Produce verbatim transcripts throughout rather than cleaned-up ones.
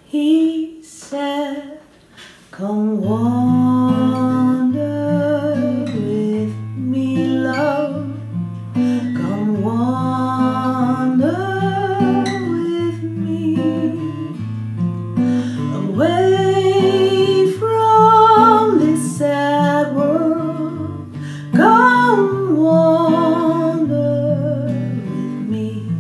He said, come wander with me, love. Come wander with me, away from this sad world. Come wander with me.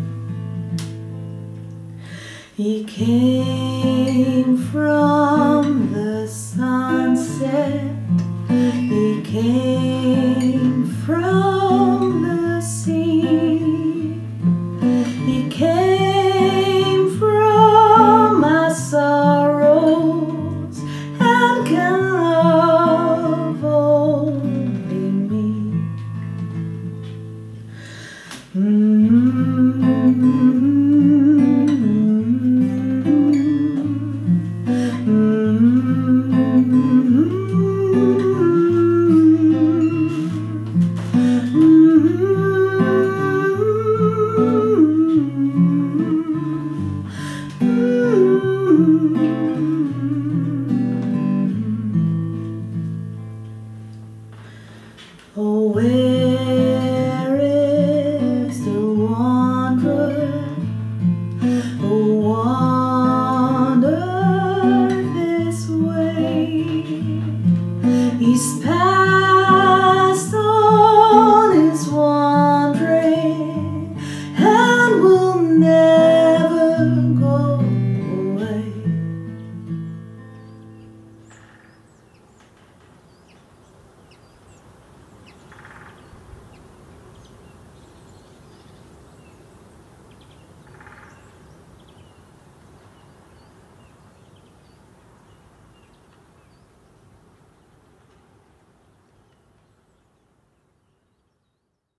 He came from the sunset. He came from